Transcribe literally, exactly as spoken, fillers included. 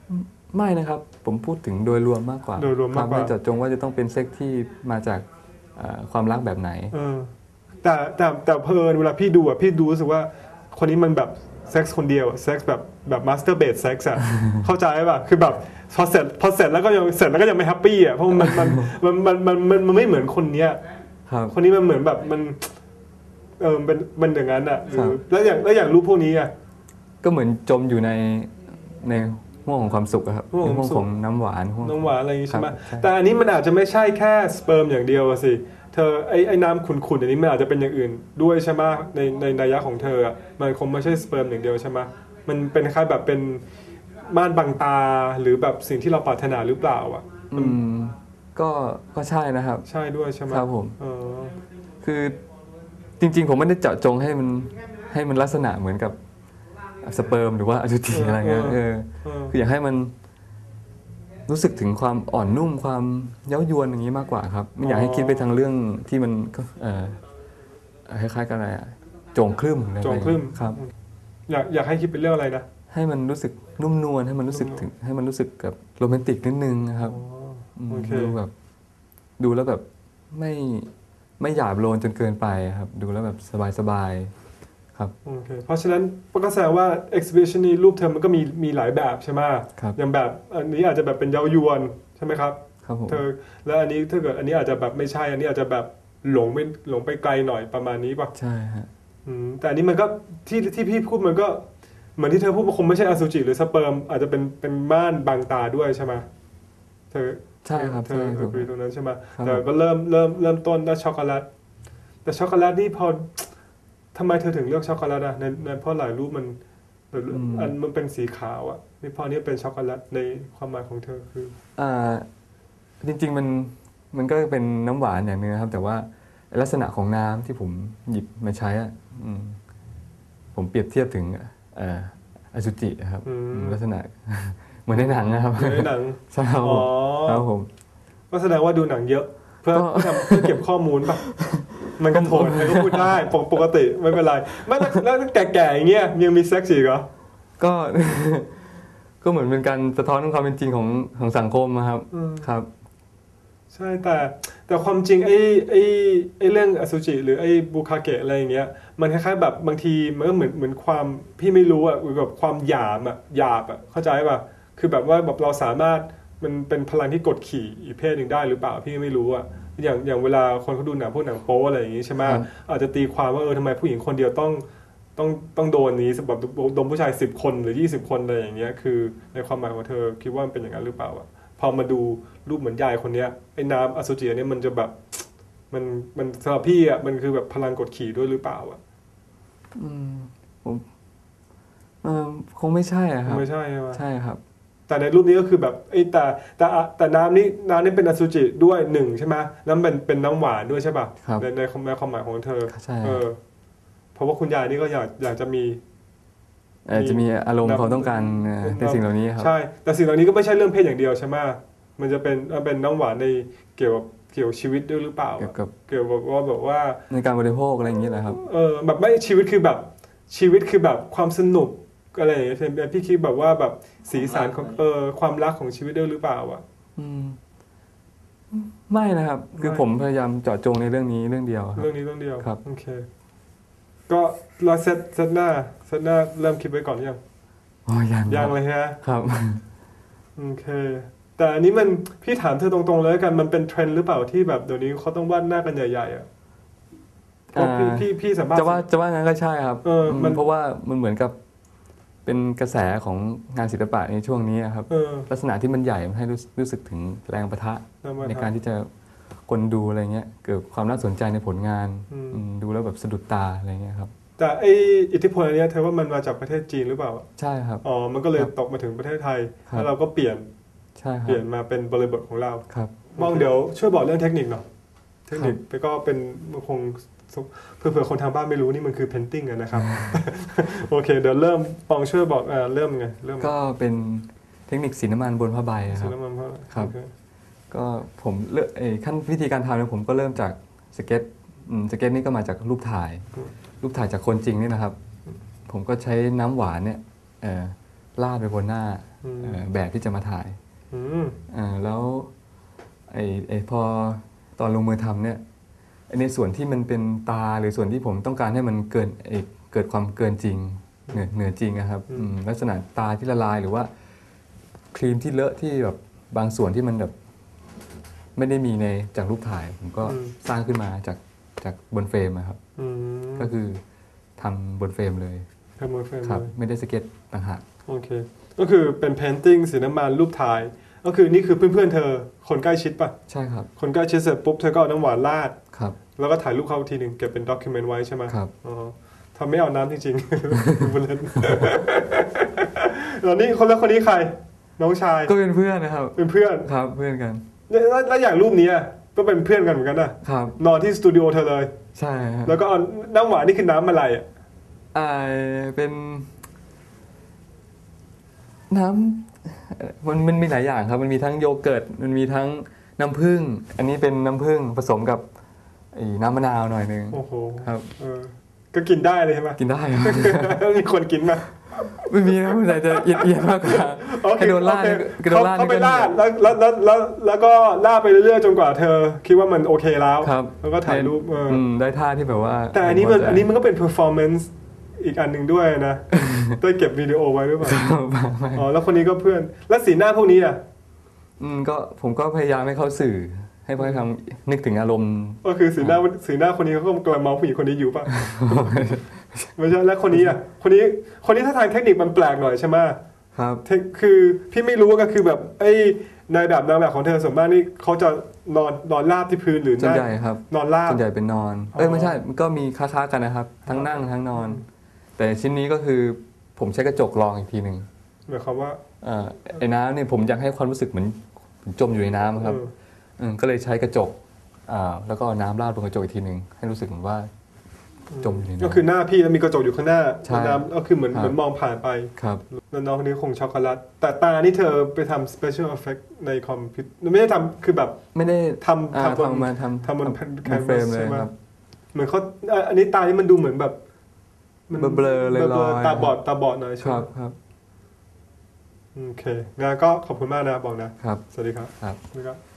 ไม่นะครับผมพูดถึงโดยรวมมากกว่าโดยรวมมากกว่าไม่เจาะจงว่าจะต้องเป็นเซ็กที่มาจากความรักแบบไหนแต่แต่แต่เพลินเวลาพี่ดูอ่ะพี่ดูรู้สึกว่าคนนี้มันแบบเซ็กส์คนเดียวเซ็กส์แบบแบบมาสเตอร์เบดเซ็กส์อ่ะเข้าใจป่ะคือแบบพอเสร็จพอเสร็จแล้วก็ยังเสร็จแล้วก็ยังไม่แฮปปี้อ่ะเพราะมันมันมันมันมันมันมันไม่เหมือนคนเนี้ยคนนี้มันเหมือนแบบมันเออเป็นมันอย่างนั้นอ่ะแล้วอย่างแล้วอย่างรูปพวกนี้อ่ะก็เหมือนจมอยู่ในในห่วงของความสุขครับห่วงของน้ำหวานน้ำหวานอะไรอย่างนี้ใช่ไหมแต่อันนี้มันอาจจะไม่ใช่แค่สเปิร์มอย่างเดียวสิเธอไอ้ไอ้น้ำขุ่นๆอันนี้มันอาจจะเป็นอย่างอื่นด้วยใช่ไหมในในนัยยะของเธออ่ะมันคงไม่ใช่สเปิร์มอย่างเดียวใช่ไหมมันเป็นคล้ายแบบเป็นม่านบังตาหรือแบบสิ่งที่เราปรารถนาหรือเปล่าอ่ะอืมก็ก็ใช่นะครับใช่ด้วยใช่ไหมครับผมคือจริงๆผมไม่ได้เจาะจงให้มันให้มันลักษณะเหมือนกับสเปิร์มหรือว่าอสุจิอะไรเงี้ยเออคืออยากให้มันรู้สึกถึงความอ่อนนุ่มความเย้ายวนอย่างนี้มากกว่าครับไม่อยากให้คิดไปทางเรื่องที่มันก็เออคล้ายๆกันอะไรอะโจงคลื่มโจงคลื่มครับอยากอยากให้คิดเป็นเรื่องอะไรนะให้มันรู้สึกนุ่มนวลให้มันรู้สึกถึงให้มันรู้สึกกับโรแมนติกนิดนึงนะครับดูแบบดูแล้วแบบไม่ไม่หยาบโลนจนเกินไปครับดูแล้วแบบสบายๆครับโอเคเพราะฉะนั้นก็แสดงว่า exhibition นี้รูปเธอมันก็มีมีหลายแบบใช่ไหมครับอย่างแบบอันนี้อาจจะแบบเป็นเย้ายวนใช่ไหมครับครับผมเธอแล้วอันนี้ถ้าเกิดอันนี้อาจจะแบบไม่ใช่อันนี้อาจจะแบบหลงไปหลงไปไกลหน่อยประมาณนี้ป่ะใช่ฮะแต่อันนี้มันก็ที่ที่พี่พูดมันก็เหมือนที่เธอพูดมันคงไม่ใช่อสุจิหรือสเปิร์มอาจจะเป็นเป็นม่านบังตาด้วยใช่ไหมเธอใช่ครับเธอเธอคุยตรงนั้นใช่ไหมแต่ก็เริ่มเริ่มเริ่มต้นด้วยช็อกโกแลตแต่ช็อกโกแลตนี่พอทำไมเธอถึงเลือกช็อกโกแลตอ่ะในในเพราะหลายรูปมันอันมันเป็นสีขาวอ่ะนี่พอนี้เป็นช็อกโกแลตในความหมายของเธอคืออ่าจริงๆมันมันก็เป็นน้ำหวานอย่างนึงนะครับแต่ว่าลักษณะของน้ำที่ผมหยิบมาใช้อ่ะผมเปรียบเทียบถึงอสุจิครับลักษณะเหมือนในหนังนะครับเหมือนในหนังใช่ครับครับผมก็แสดงว่าดูหนังเยอะเพื่อเพื่อเก็บข้อมูลป่ะมันก็โทนมันก็พูดได้ปกติไม่เป็นไรไม่แล้วแก่ๆอย่างเงี้ยยังมีเซ็กซ์อีกเหรอก็ก็เหมือนเป็นการสะท้อนความเป็นจริงของของสังคมนะครับครับใช่แต่แต่ความจริงไอ้ไอ้ไอ้เรื่องอสุจิหรือไอ้บุคาเกะอะไรอย่างเงี้ยมันคล้ายๆแบบบางทีมันก็เหมือนเหมือนความพี่ไม่รู้อ่ะแบบความหยาบอ่ะหยาบอ่ะเข้าใจป่ะคือแบบว่าแบบเราสามารถมันเป็นพลังที่กดขี่อีกเพศหนึ่งได้หรือเปล่าพี่ไม่รู้อ่ะอย่างอย่างเวลาคนเขาดูหนังพวกหนังโป๊อะไรอย่างงี้ใช่ไหมอาจจะตีความว่าเออทำไมผู้หญิงคนเดียวต้องต้องต้องโดนนี้แบบโดนผู้ชายสิบคนหรือยี่สิบคนอะไรอย่างเงี้ยคือในความหมายของเธอคิดว่ามันเป็นอย่างนั้นหรือเปล่าอ่ะพอมาดูรูปเหมือนยายคนนี้ไอ้น้ำอสุจิเนี่ยมันจะแบบมันมันสำหรับพี่อ่ะมันคือแบบพลังกดขี่ด้วยหรือเปล่าอ่ะอืมผมเออคงไม่ใช่อ่ะครับไม่ใช่ใช่ไหมใช่ครับแต่ในรูปนี้ก็คือแบบไอ้แต่แต่แต่น้ำนี้น้ำนี้เป็นอสุจิด้วยหนึ่งใช่ไหมน้ำเป็นเป็นน้ำหวานด้วยใช่ป่ะในในความหมายของเธอใช่เออเพราะว่าคุณยายนี่ก็อยากอยากจะมีจะมีอารมณ์เขาต้องการในสิ่งเหล่านี้ครับใช่แต่สิ่งเหล่านี้ก็ไม่ใช่เรื่องเพศอย่างเดียวใช่ไหมมันจะเป็นเป็นน้ำหวานในเกี่ยวกับเกี่ยวชีวิตด้วยหรือเปล่าเกี่ยวกับเกี่ยวกับว่าแบบว่าในการบริโภคอะไรอย่างเงี้ยนะครับเออแบบไม่ชีวิตคือแบบชีวิตคือแบบความสนุกอะไรอย่างเงี้ยพี่คิดแบบว่าแบบสีสันของเออความรักของชีวิตด้วยหรือเปล่าอ่ะอืมไม่นะครับคือผมพยายามเจาะจงในเรื่องนี้เรื่องเดียวเรื่องนี้เรื่องเดียวครับโอเคก็เราเซตเซตหน้าเซตหน้าเริ่มคิดไว้ก่อนยังอ๋อยังยังเลยฮะครับโอเคแต่อันนี้มันพี่ถามเธอตรงๆเลยกันมันเป็นเทรนด์หรือเปล่าที่แบบเดี๋ยวนี้เขาต้องวาดหน้ากันใหญ่ๆอ่ะเพราะพี่พี่พี่สามารถจะว่าจะว่างั้นก็ใช่ครับเออมันเพราะว่ามันเหมือนกับเป็นกระแสของงานศิลปะในช่วงนี้ครับลักษณะที่มันใหญ่มันให้รู้สึกถึงแรงปะทะในการที่จะคนดูอะไรเงี้ยเกิดความน่าสนใจในผลงานดูแล้วแบบสะดุดตาอะไรเงี้ยครับแต่ไออิทธิพลอันนี้เธอว่ามันมาจากประเทศจีนหรือเปล่าใช่ครับอ๋อมันก็เลยตกมาถึงประเทศไทยแล้วเราก็เปลี่ยนใช่ครับเปลี่ยนมาเป็นบริบทของเราครับมองเดี๋ยวช่วยบอกเรื่องเทคนิคหน่อยเทคนิคไปก็เป็นคงเผื่อคนทางบ้านไม่รู้นี่มันคือเพนติ้งนะครับโอเคเดี๋ยวเริ่มปองช่วยบอกเริ่มไงเริ่มก็เป็นเทคนิคสีน้ำมันบนผ้าใบครับสีน้ำมันผ้าใบครับก็ผมเลือกขั้นวิธีการทำเนี่ยผมก็เริ่มจากสเก็ตสเก็ตนี่ก็มาจากรูปถ่ายรูปถ่ายจากคนจริงนี่นะครับผมก็ใช้น้ำหวานเนี่ยลาดไปบนหน้าอืมเอ่อแบบที่จะมาถ่ายอืมอ่าแล้วไอ้ไอ้พอตอนลงมือทำเนี่ยไอ้ในส่วนที่มันเป็นตาหรือส่วนที่ผมต้องการให้มันเกินไอ้เกิดความเกินจริงเหนือเหนือจริงนะครับอืมลักษณะตาที่ละลายหรือว่าครีมที่เลอะที่แบบบางส่วนที่มันแบบไม่ได้มีในจากรูปถ่าย ผมก็สร้างขึ้นมาจากจากบนเฟรมอะครับอืมก็คือทำบนเฟรมเลยทำบนเฟรมครับเลยไม่ได้สเก็ตต่างหากโอเค ก็คือเป็น painting สีน้ำมันรูปถ่าย ก็คือนี่คือเพื่อนๆเธอคนใกล้ชิดป่ะใช่ครับคนใกล้ชิดเสร็จปุ๊บเธอก็เอาน้ำหวานราดครับแล้วก็ถ่ายรูปเขาทีหนึ่งเก็บเป็นด็อกิเมนต์ไว้ใช่ไหมครับอ๋อทำไม่เอาน้ำจริงๆ บุญเล่น แล้วนี่คนแล้วคนนี้ใคร น้องชายก็เป็นเพื่อนนะครับเป็นเพื่อนครับเพื่อนกันแล้วแล้วอย่างรูปนี้อะก็เป็นเพื่อนกันเหมือนกันนะครับ นอนที่สตูดิโอเธอเลยใช่ครับแล้วก็เอาน้ำหวานนี่คือน้ำอะไรอ่ะอ่าเป็นน้ำมันมันมีหลายอย่างครับ มันมีทั้งโยเกิร์ตมันมีทั้งน้ำผึ้งอันนี้เป็นน้ำผึ้งผสมกับไอ้น้ำมะนาวหน่อยนึงโอ้โหครับเออก็กินได้เลยใช่ไหมกินได้ครับมีคนกินไหมไม่มีนะมันอาจจะเอียดเอียดมากกว่าโอเคให้โดนล่าดโอเคกระโดนล่าดเขาไปนี่ก็ล่าดแล้วแล้วแล้วแล้วแล้วก็ล่าดไปเรื่อยๆจนกว่าเธอ คิดว่ามันโอเคแล้วครับแล้วก็ถ่ายรูปเอออมได้ท่าที่แบบว่าแต่อันนี้มันพใจอันนี้มันก็เป็น performance อีกอันหนึ่งด้วยนะ ได้เก็บวิดีโอไว้หรือเปล่าไม่อ๋อแล้วคนนี้ก็เพื่อน แล้วสีหน้าพวกนี้อ่ะอืมก็ผมก็พยายามให้เขาสื่อ ให้เขาทำนึกถึงอารมณ์ก็คือสีหน้าสีหน้าคนนี้เขาก็กำลังมองผู้หญิงคนนี้อยู่ป่ะ ไม่ใช่แล้วคนนี้อ่ะคนนี้คนนี้ถ้าทางเทคนิคมันแปลกหน่อยใช่ไหมครับเทคคือพี่ไม่รู้ว่าก็คือแบบไอ้นายแบบนางแบบของเธอส่วนมากนี่เขาจะนอนนอนราบที่พื้นหรือส่วนใหญ่ครับนอนราบส่วนใหญ่เป็นนอน เอ้ยไม่ใช่มันก็มีค้าๆกันนะครับ ทั้งนั่งทั้งนอน แต่ชิ้นนี้ก็คือผมใช้กระจกรองอีกทีหนึ่งหมายความว่าเอ่อไอ้น้ำเนี่ยผมอยากให้ความรู้สึกเหมือนผมจมอยู่ในน้ำครับเอออืมก็เลยใช้กระจกอ่าแล้วก็เอาน้ำราดบนกระจกอีกทีหนึ่งให้รู้สึกเหมือนว่าจมอยู่ในน้ำก็คือหน้าพี่แล้วมีกระจกอยู่ข้างหน้าใช่น้ำก็คือเหมือนครับเหมือนมองผ่านไปครับแล้วน้องคนนี้คงช็อกโกแลตแต่ตานี่เธอไปทำ special effect ในคอมพิวเตอร์ไม่ได้ทำคือแบบไม่ได้ทำอ่าทำบนทำมาทำทำบนบ canvas นเฟรมเลยใช่ไหมครับเหมือนเขาอ่ะอันนี้ตานี่มันดูเหมือนแบบมันเบลอๆลอยๆเบลอๆตาบอดตาบอดหน่อยใช่คไหมรับครับโอเคงั้นก็ขอบคุณมากนะบอกนะครับสวัสดีครับครับสวัสดีครับ